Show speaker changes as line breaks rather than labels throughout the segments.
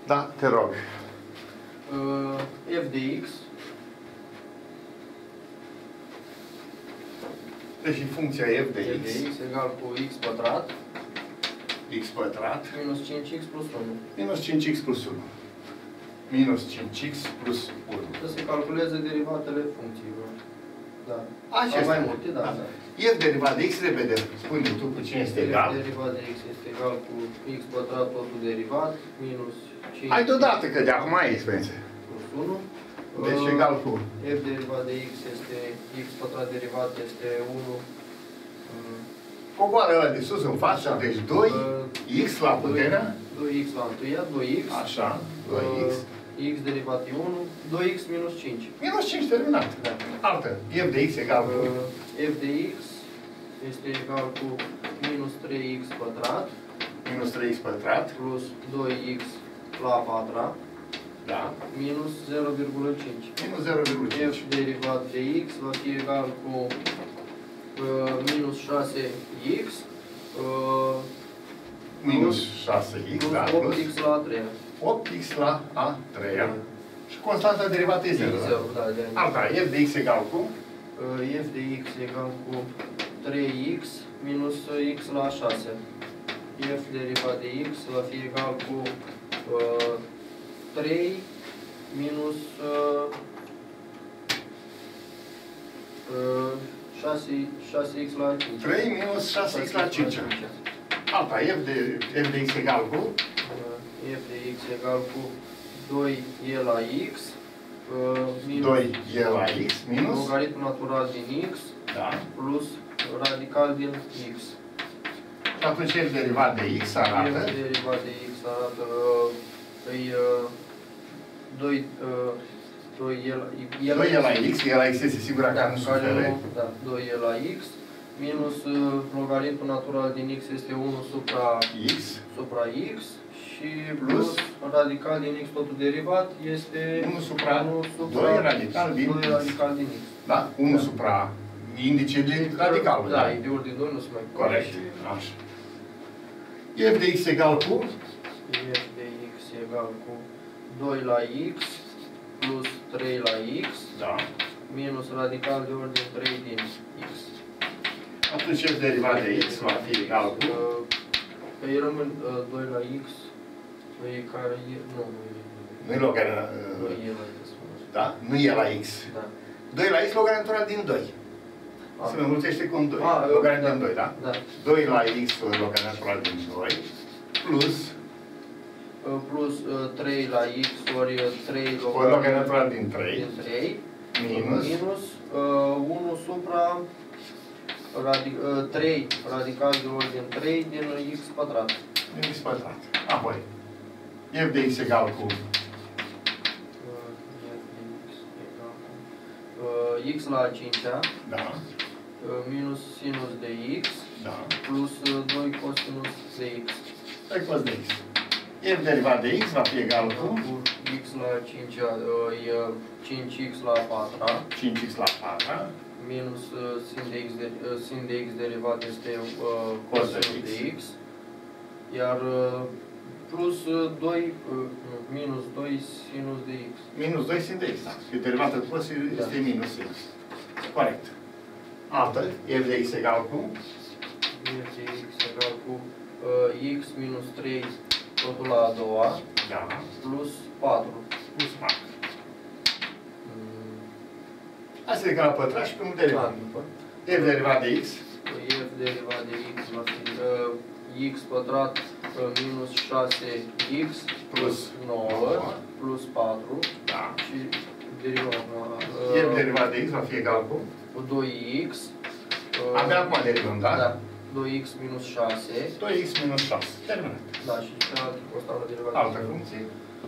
Da, te rog.
F de x.
Deci funcția f de x.
F de x egal cu x pătrat.
X pătrat.
Minus 5x plus 1.
Minus 5x plus 1. Minus 5x plus 1.
Să se calculeze derivatele funcțiilor. Da.
Acestea.
Mai multe, da.
Da. F derivat de x, repede, spune tu cu cine este egal.
F derivat de x este egal cu x pătrat totul derivat, minus 5.
Hai deodată, că de acum ai experiență.
Plus 1.
Deci egal cu...
F derivat de x este x pătrat derivat este 1.
Coboară ăla de sus în față, deci 2x la puterea.
2x la întâia, 2x.
Așa, 2x.
X derivat e 1, 2x minus 5.
Minus 5 terminat.
Da.
Altă. F de x egal cu...
F de x este egal cu minus 3x pătrat.
Minus 3x pătrat.
Plus 2x la a patra.
Da.
Minus 0,5.
Minus 0,5.
F derivat de x va fi egal cu minus 6x.
Minus 6x, da, plus
8x la a treia.
8x la a treia. Și constanta derivată e 0.
Da,
alta, f de x egal cu?
F de x egal cu 3x minus x la a 6. F derivat de x va fi egal cu 3 minus 6x la 5.
3 minus 6x la 5. Alta, f de x egal cu?
F de x egal cu 2e la x minus
2e la x minus
logaritmul natural din x,
da,
plus radical din x.
Și atunci f derivat de x arată?
F derivat de x arată
2e la x, e la x este sigur că nu sufere.
Da, 2e la x minus logaritmul natural din x este 1 supra x și plus radical din x totul derivat este
1 supra 2 radical din x. Da? 1 supra indice de radicalul.
Da, de ori din 2 nu se mai
corect. Așa. F de x egal cu?
F de x egal cu 2 la x plus 3 la x.
Da.
Minus radical de ori din 3 din x.
Atunci f derivat de x va fi egal cu?
Păi rămân 2 la x, care e...
Nu e logaritmul...
Nu e la x.
Da? Nu e la x.
Da.
2 la x logaritmul din 2. Se înmulțește cu un 2. Logaritmul din 2, da?
Da.
2 la x logaritmul din 2 plus...
Plus 3 la x ori 3
logaritmul din 3.
Din 3.
Minus...
Minus 1 supra 3 radical de ori din 3 din x pătrat.
Din x pătrat. Apoi, f de x egal cu?
X la a 5-a.
Da.
Minus sinus de x.
Da.
Plus 2 cosinus de x.
2 cos de x. F derivat de x va fi egal cu?
X la 5-a e 5x la 4-a.
5x la 4-a.
Minus sin de x derivat este cosinus de x. Iar plus 2, minus 2 sinus de x.
Minus 2 sin de x, da. Și derivată plus este minus x. Corect. Altă, f de x egal cu?
F de x egal cu x minus 3 totul la a doua.
Da.
Plus 4.
Plus 4. Asta e ca la pătrat și pe un derivat. F derivat de x?
F derivat de x va fi x pătrat minus 6x plus 9 plus 4.
Da.
Și derivăm.
F derivat de x va fi egal cu?
2x.
Abia acum derivăm, da?
Da. 2x minus 6.
2x minus 6. Terminat.
Da, și cealaltă constantă derivată.
Altă funcție.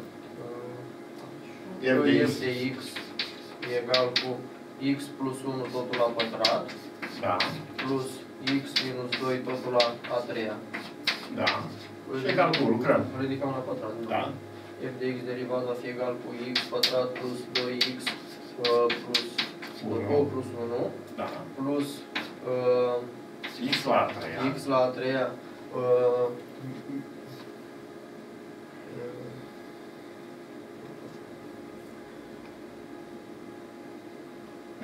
F de x e egal cu x plus 1 totul la pătrat.
Da.
Plus x minus 2 totul la a treia.
Da. Și egal cu, lucrăm.
Ridicăm la pătrat.
Da.
F de x derivat va fi egal cu x pătrat plus 2x plus 2 plus 1.
Da.
Plus
x la a treia.
X la a treia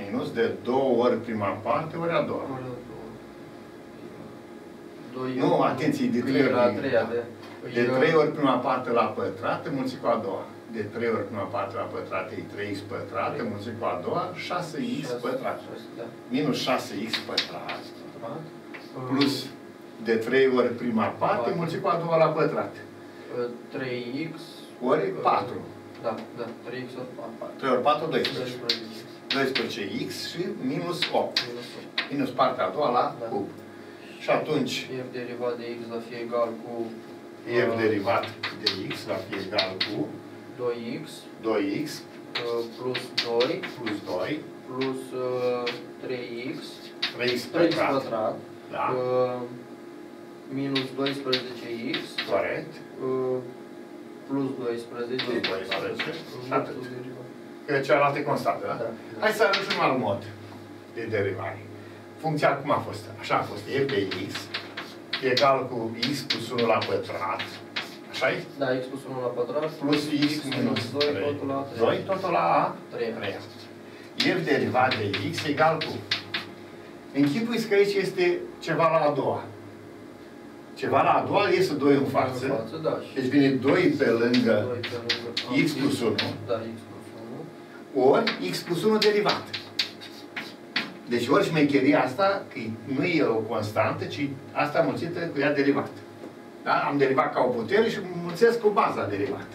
minus de 2 ori prima parte ori a doua. Nu, atenție, de 3 ori. De 3 ori prima parte la pătrat, înmulțit cu a doua. De 3 ori prima parte la pătrat e 3x pătrat, înmulțit cu a doua, 6x pătrat. Minus 6x pătrat. Plus de 3 ori prima parte, înmulțit cu a doua la pătrat.
3x
ori 4.
Da, 3x ori 4.
3 ori 4, 12. 12x și minus 8. Minus partea a doua la cub. Și atunci
f derivat de x va fi egal cu
f derivat de x va fi egal cu 2x
plus 2
plus
3x
pătrat. Da.
Minus 12x
corect.
Plus 12.
Și atât. Că cealaltă e constantă, da? Hai să arăt un alt mod de derivare. Funcția cum a fost? Așa a fost. f de x egal cu x plus 1 la pătrat. Așa e?
Da, x plus 1 la pătrat.
Plus x minus 2
totul la 3.
2 totul la 3. f derivat de x egal cu... Închipuiți că aici este ceva la a doua. Ceva la a doua iese 2 în față.
Da.
Deci vine 2 pe lângă x plus 1.
Da, x plus 1.
Ori x plus 1 derivat. Deci ori șmecheria asta, că nu e o constantă, ci asta mulțită cu ea derivat. Da? Am derivat ca o putere și mulțesc cu baza derivată.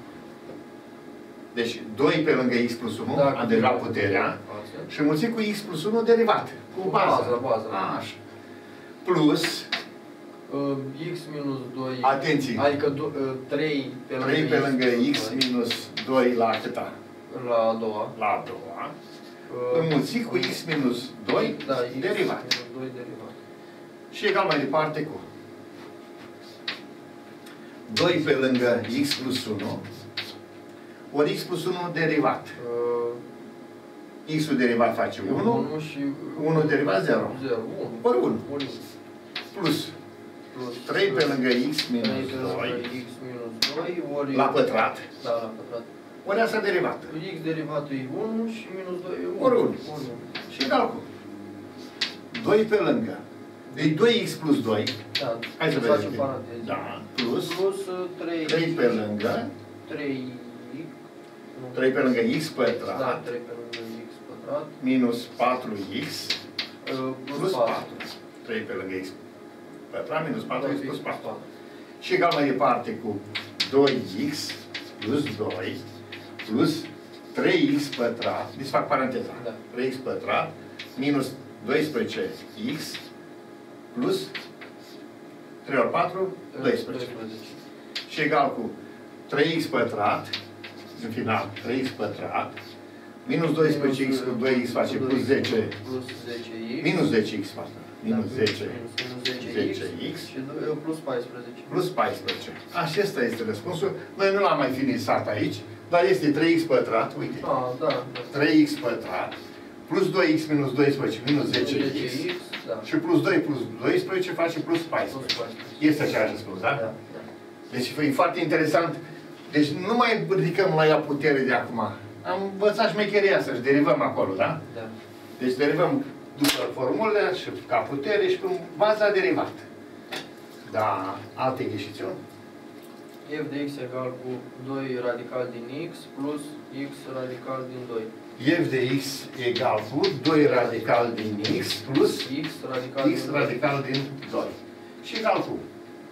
Deci 2 pe lângă x plus 1, da, am derivat puterea, și mulțit cu x plus 1 derivat. Cu baza. Așa. Plus
x minus 2.
Atenție.
Adică 3
pe lângă x minus 2 la câta?
La a doua.
La a doua. Înmulțit cu x minus 2 derivat. Și egal mai departe cu 2 pe lângă x plus 1 ori x plus 1 derivat. X-ul derivat face 1
și
1 derivat 0.
0.
Ori 1. Plus 3 pe lângă x minus 2
ori
la pătrat.
Da, la pătrat.
Ori asta derivată.
X derivatul e 1 și minus 2 e 1.
Ori 1. Și egal cu 2 pe lângă. Deci 2x plus 2.
Da.
Hai să vedem.
Da.
Plus 3 pe lângă 3 pe lângă x pătrat.
Da, 3 pe lângă x pătrat.
Minus 4x plus 4. 3 pe lângă x pătrat minus 4x plus 4. Și egal mai departe cu 2x plus 2 plus 3x pătrat. Deci fac paranteza.
Da.
3x pătrat minus 12x plus 3 ori 4, 12. Și egal cu 3x pătrat, în final, 3x pătrat, minus 12x cu 2x face plus 10, minus 10x face, minus 10x
și plus 14.
Plus 14. Acesta este răspunsul. Noi nu l-am mai finisat aici, dar este 3x pătrat, uite.
Da.
3x pătrat, plus 2x minus 12, minus 10x, și plus 2 plus 12 face plus 14. Este același răspuns, da?
Da.
Deci e foarte interesant. Deci nu mai ridicăm la ea putere de acum. Am învățat șmecheria să-și derivăm acolo, da?
Da.
Deci derivăm după formulele și ca putere și prin baza derivată. Da, alte ieșițiuni?
f de x egal cu 2 radical din x plus x radical din 2.
F de x egal cu 2 radical din x plus
x
radical din 2. Și egal cu.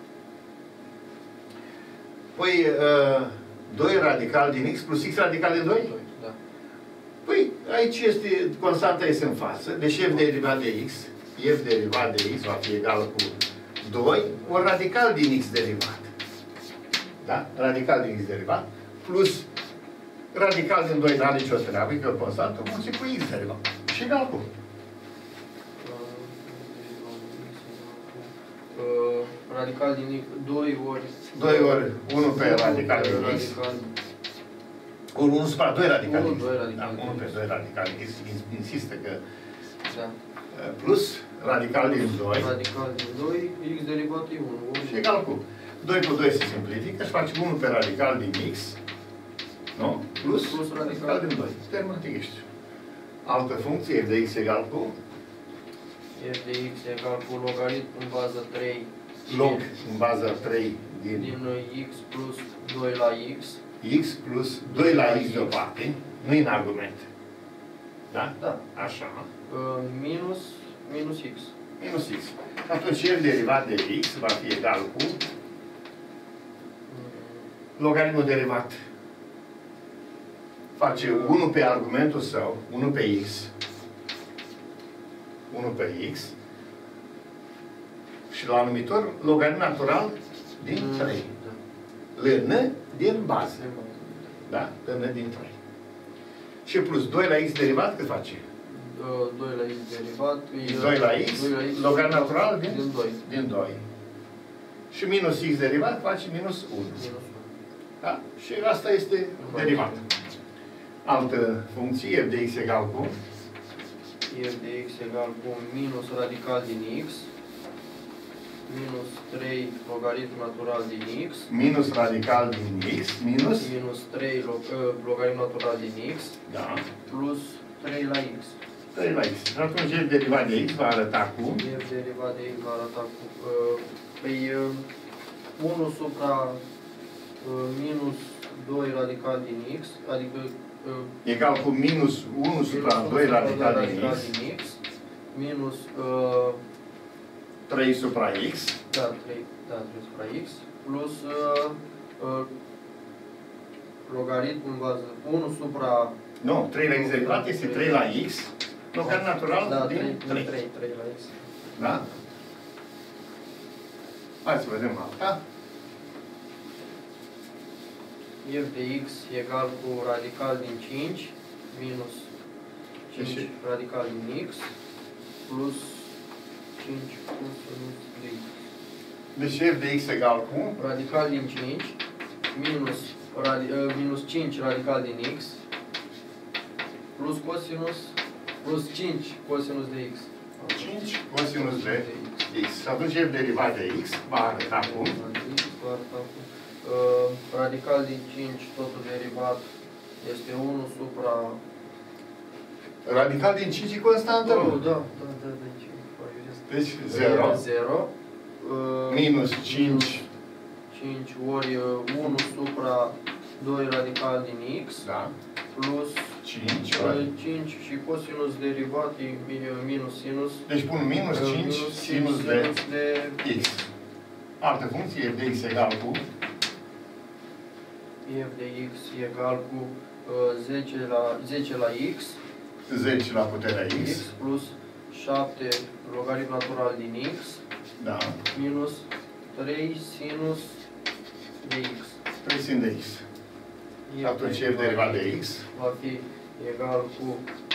Păi, 2 radical din x plus x radical din 2?
Da.
Păi, aici este, constanta este în față, deci f derivat de x, f derivat de x va fi egal cu 2 ori radical din x derivat. Da? Radical din x derivat plus radical din 2 n-are nicio treabă, că e constantă, mulțit cu x derivat. Și egal cu.
Radical din 2 ori
1 pe radical din x. Ori 1 supra 2 radical din x. 1 pe 2 radical din x. Insistă că...
Da.
Plus radical din 2.
Radical din 2, x derivat e 1.
Și egal cu 2 cu 2 se simplifică și face 1 pe radical din x. Nu? Plus radical din 2. Termenat ești. Altă funcție, f de x egal cu?
F de x egal cu logaritm în bază 3.
Log în baza 3
din x plus 2 la x.
X plus 2 la x deoparte, nu în argument. Da?
Da.
Așa.
Minus x.
Minus x. Atunci f derivat de x va fi egal cu logaritmul derivat. Face 1 pe argumentul său, 1 pe x. 1 pe x. Și la numitor, logaritm natural din 3. Ln din bază. Da? Ln din 3. Și plus 2 la x derivat, cât face?
2 la x derivat.
2 la x, logaritm natural din
2.
Din 2. Și minus x derivat face minus 1. Da? Și asta este derivat. Altă funcție, f de x egal cu?
F de x egal cu minus radical din x. Minus 3 logaritm natural din x.
Minus radical din x. Minus
3 logaritm natural din x.
Da.
Plus 3 la x.
3 la x. Și atunci f derivat de x va arăta cu?
F derivat de x va arăta cu 1 supra minus 2 radical din x. Adică
egal cu minus 1 supra 2 radical din x.
Minus
3 supra x.
Da, 3 supra x. Plus logaritm în bază 1 supra...
Nu, 3 la x derivat este 3 la x. Logaritm natural din 3.
3 la x.
Da? Hai să vedem alta.
F de x egal cu radical din 5 minus 5 radical din x plus 5 cosinus de x.
Deci f de x egal cu?
Radical din 5 minus 5 radical din x plus cosinus plus 5 cosinus de x.
5 cosinus de x. Și atunci f derivat de x va arăta cum?
Radical din 5, totul derivat, este 1 supra...
Radical din 5 e constantă, nu?
Da.
Deci 0.
0.
Minus 5.
5 ori 1 supra 2 radical din x.
Da.
Plus
5 ori
5 și cosinus derivat e minus sinus.
Deci pun minus 5 sinus de x. Altă funcție, f de x egal cu?
F de x egal cu 10 la x.
10 la puterea x.
Plus 7 logaritm natural din x.
Da.
Minus 3 sinus de x.
3 sin de x. Atunci f derivat de x
va fi egal cu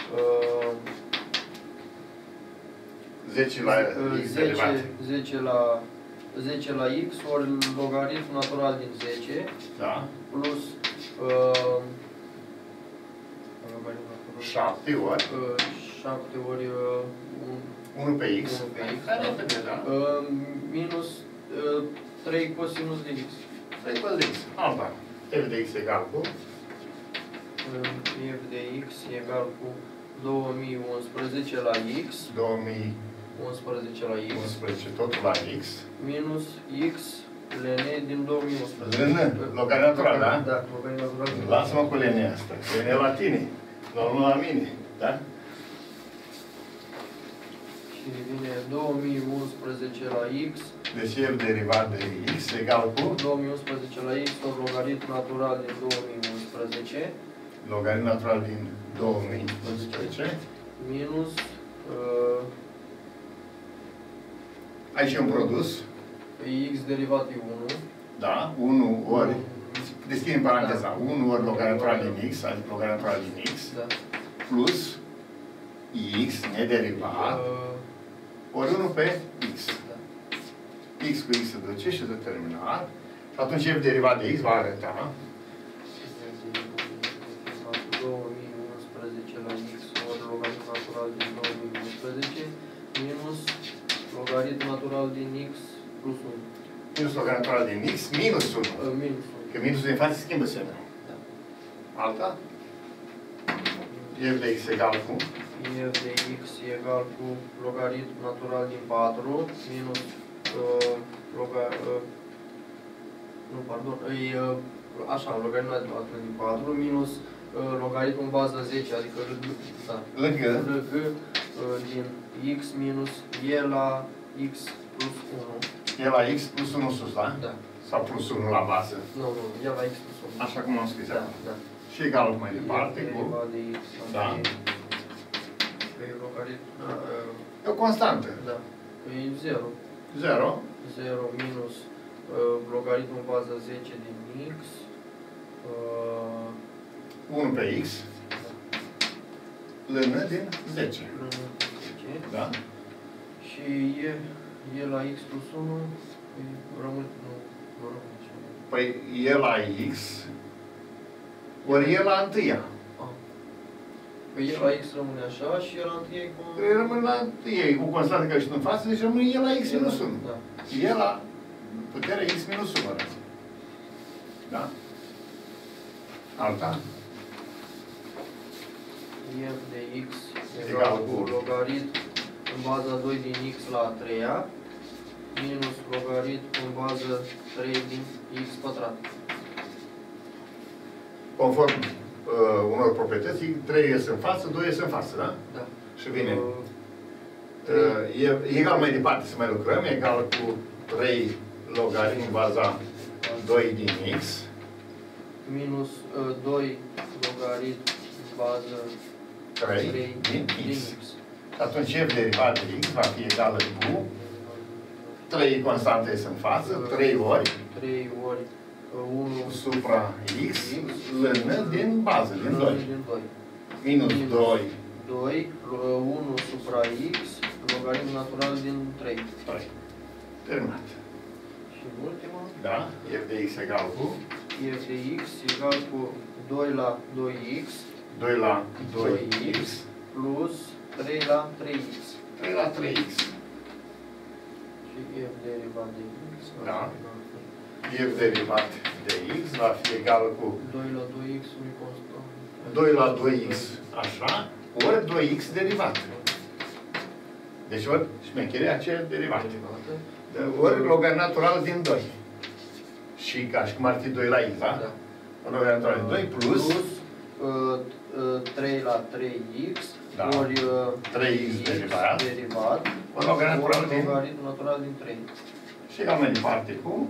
10 la x derivat.
10 la x ori logaritm natural din 10.
Da.
Plus
7 ori
7 ori
1 pe x.
Minus 3 cosinus de x.
3 cosinus de x. Alta. F de x egal cu?
F de x egal cu 2011 la x.
2011
la x.
11 totul la x.
Minus x ln din 2011.
Ln, logaritm natural, da?
Da, logaritm natural.
Lasă-mă cu ln asta. Ln la tine, nu la mine, da?
Și vine 2011 la x.
Deci f derivat de x egal cu?
2011 la x ori logaritm natural din 2011.
Logaritm natural din 2011.
Minus...
Aici e un produs.
X derivat e 1.
Da, 1 ori... Deschidem paranteza. 1 ori logaritm natural din x, adică logaritm natural din x.
Da.
Plus x nederivat. Ori 1 pe x.
Da.
X cu x se duce și se terminat. Și atunci f derivat de x va arăta
2011 la x ori logaritm natural din 2011 minus logaritm natural din x plus 1.
Minus logaritm natural din x minus 1.
Minus 1.
Că minusul din față schimbă semnul.
Da.
Alta? F de x egal cu?
f de x e egal cu logaritm natural din 4 minus logaritm natural din 4 minus logaritmul baza 10, adică lg din x minus e la x plus 1.
E la x plus 1 sus, da?
Da.
Sau plus 1 la bază?
Nu, e la x plus 1.
Așa cum am scris acum.
Da.
Și egal mai departe cu...
de x
Da.
Pe logaritm...
E o constantă.
Da. E 0.
0.
0 minus logaritmul baza 10 din x.
1 pe x. Ln din 10. Da?
Și e la x plus 1, rămâne, nu rămâne ce.
Păi e la x, ori e la întâia.
Păi e la x rămâne așa și e la întâia cu...
Păi rămâne la întâia, cu constanta care sunt în față, deci rămâne e la x minus 1.
Da.
E la puterea x minus 1. Da? Alta?
f de x egal cu logaritm în baza 2 din x la a treia minus logaritm în baza 3 din x pătrat.
Conform unor proprietăți, 3 ies în față, 2 ies în față, da?
Da.
Și vine. Egal mai departe să mai lucrăm, egal cu 3 logaritm în baza 2 din x.
Minus 2 logaritm în bază
3 din x. Atunci f derivat de x va fi egală cu 3 constante ies în față, 3 ori 1 supra x, ln din bază, din 2. Minus 2.
1 supra x, logaritm natural din 3.
3. Terminat.
Și ultima.
Da? f de x egal cu?
F de x egal cu 2 la 2x.
2 la 2x.
Plus 3 la 3x.
3 la 3x.
Și f derivat de x.
Da. F derivat de x va fi egal cu
2 la 2x nu-i constant.
2 la 2x, așa, ori 2x derivat. Deci ori șmecherea aceea derivată. Ori logaritm natural din 2. Și ca și cum ar fi 2 la x, da? Da. Logaritm natural din 2 plus
3 la 3x,
da.
Ori
3x derivat. Ori
logaritm natural din 3.
Și egal mai departe cu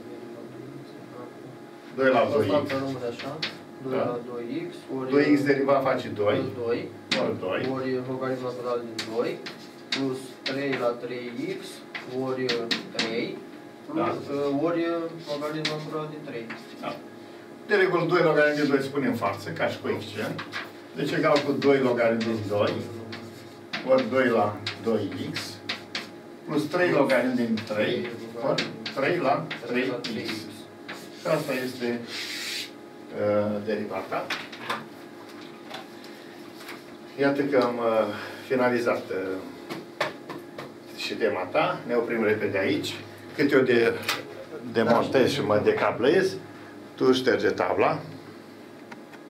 2 la 2x.
Asta rămâne așa. 2 la 2x, ori
2x derivat face 2.
Ori
2.
Ori logaritm natural din 2. Plus 3 la 3x, ori 3. Plus, ori logaritm natural din 3.
Da. De regulă 2 logaritm din 2 se pune în față, ca și coeficient. Deci egal cu 2 logaritm din 2. Ori 2 la 2x. Plus 3 logaritm din 3. Ori 3 la 3x. Și asta este derivata. Iată că am finalizat și tema ta. Ne oprim repede aici. Cât eu demontez și mă decablez, tu șterge tabla.